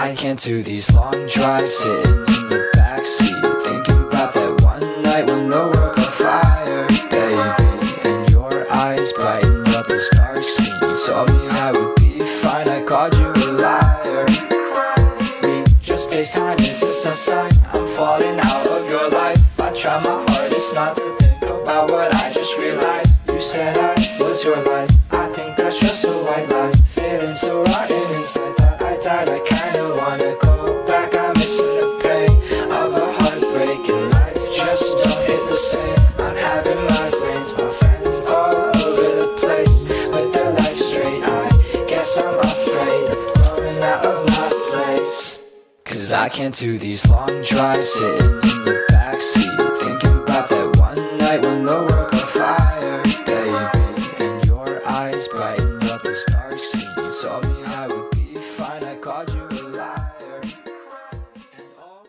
I can't do these long drives sitting in the backseat, thinking about that one night when the world got fire, baby. And your eyes brightened up this dark scene. You told me I would be fine, I called you a liar. We just FaceTime, is this a sign? I'm falling out of your life. I try my hardest not to think about what I just realized. You said I was your life, I think that's just a white lie. Feeling so rotten inside, thought I died. I kinda wanna go back, I'm missing the pain of a heartbreak, and life just don't hit the same. I'm having migraines, my friends all over the place with their life straight. I guess I'm afraid of growing out of my place, 'cause I can't do these long drives sitting in the backseat, thinking about that one night when the world caught fire, baby. And your eyes brightened up this dark scene. You told me I would be fine, I called you a liar. And oh,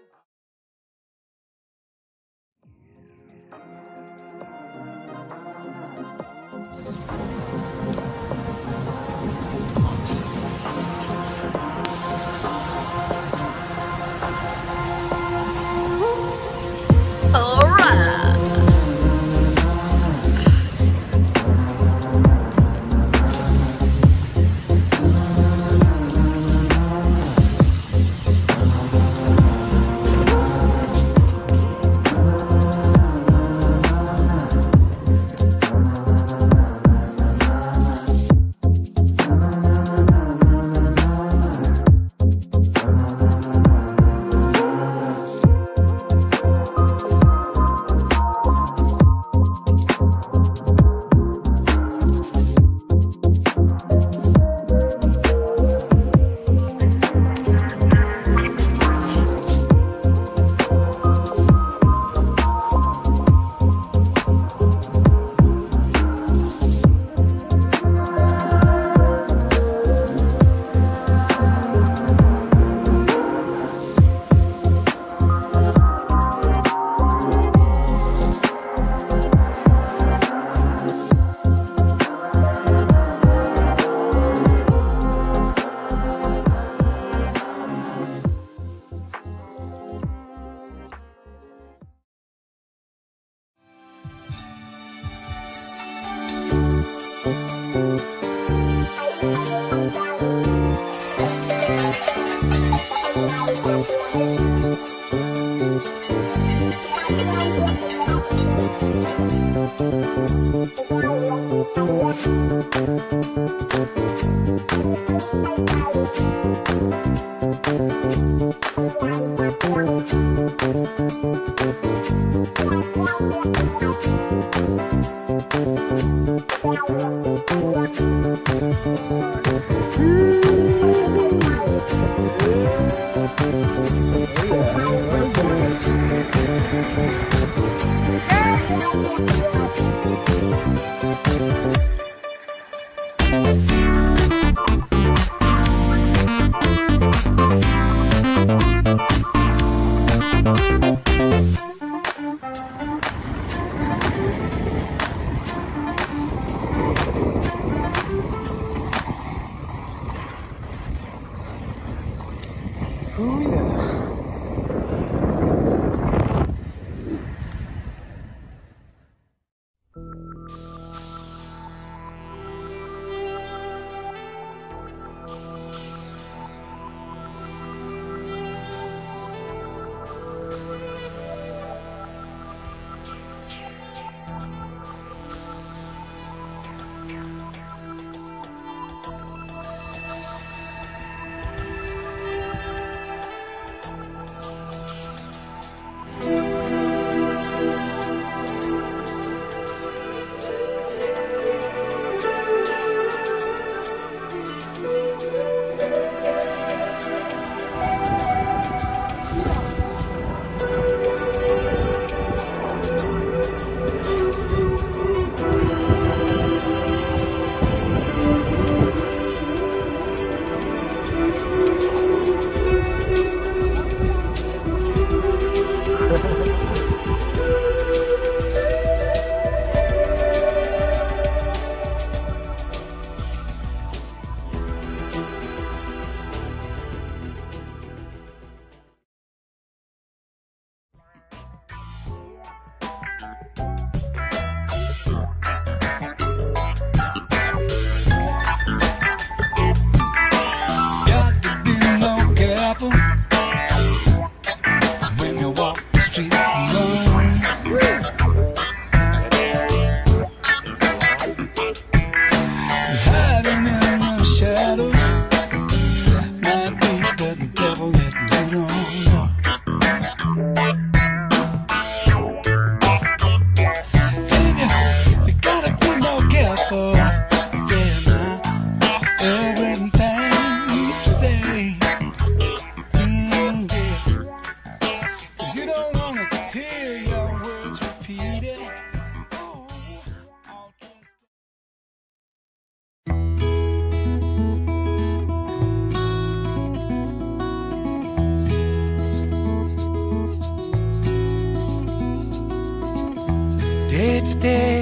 day to day.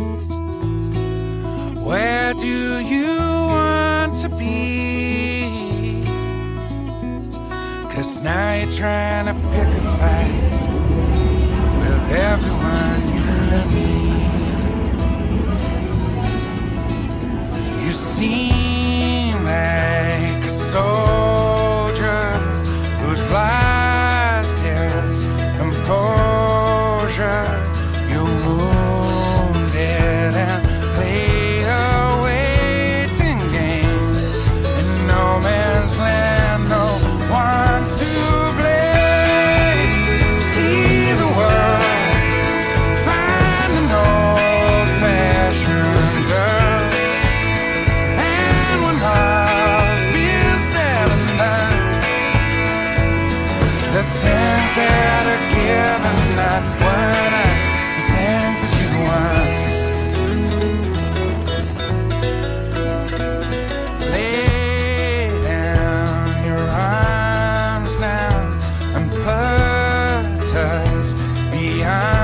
Where do you want to be? 'Cause now you're trying to pick a fight with everyone you meet. You seem like a soldier who's lost his composure. You're wounded and play a waiting game in no man's land. No one's to blame. See the world, find an old-fashioned girl, and when all's been said and done, the things that are given, not one of the things that you want. Lay down your arms now and put us beyond.